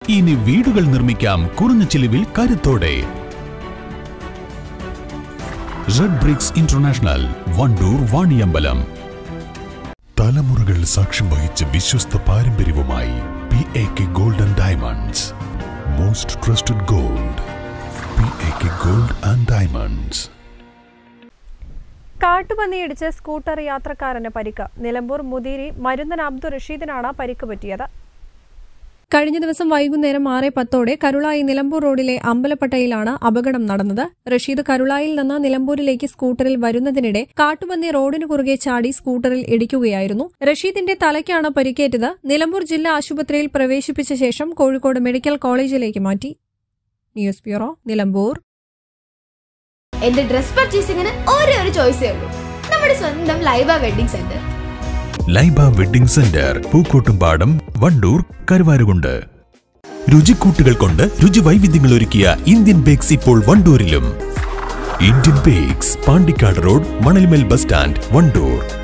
ഇനി വീടുകൾ നിർമ്മിക്കാം കുറഞ്ഞ ചിലവിൽ കരുത്തോടെ. Red bricks international, Wandoor, Vaniyambalam. തലമുറകൾ സാക്ഷ്യം വഹിച്ച വിശ്വസ്ത പാരമ്പര്യവുമായി PAK gold and diamonds. Most trusted gold, PAK gold and diamonds. കാട്ടുപന്നിയിടിച്ച് സ്കൂട്ടർ യാത്രക്കാരന് പരിക്ക്. നിലമ്പൂർ മുതിരി മരുന്നൻ അബ്ദുൾ റഷീദിനാണ് പരിക്ക് പറ്റിയത്. കഴിഞ്ഞ ദിവസം വൈകുന്നേരം 6:10 കരുളായി നിലമ്പൂർ റോഡിലെ അമ്പലപ്പട്ടയിലാണ് അപകടം നടന്നത്. റഷീദ് കരുളായിൽ നിന്ന് നിലമ്പൂരിലേക്ക് സ്കൂട്ടറിൽ വരുന്നതിനിടെ കാട്ടുപന്നി റോഡിനു കുറുകെ ചാടി സ്കൂട്ടറിൽ ഇടിക്കുകയായിരുന്നു. റഷീദിന്റെ തലയ്ക്കാണ് പരിക്കേറ്റത്. നിലമ്പൂർ ജില്ലാ ആശുപത്രിയിൽ പ്രവേശിപ്പിച്ച ശേഷം കോഴിക്കോട് മെഡിക്കൽ കോളേജിലേക്ക് മാറ്റി. News bureau, Nilambur. എന്റെ ഡ്രസ് പർച്ചേസിംഗിന് ഒരേ ഒരു ചോയ്സേ ഉള്ളൂ, നമ്മുടെ സ്വന്തം Laiba wedding centre. Laiba wedding centre, Pookkottumpadam, Wandoor, Karuvarakundu. രുചിക്കൂട്ടുകൾ കൊണ്ട് രുചി വൈവിധ്യങ്ങൾ ഒരുക്കിയ ഇന്ത്യൻ ബേക്സ് ഇപ്പോൾ വണ്ടൂരിലും. Indian bakes, Pandikkad road, Manalmel bus stand, Wandoor.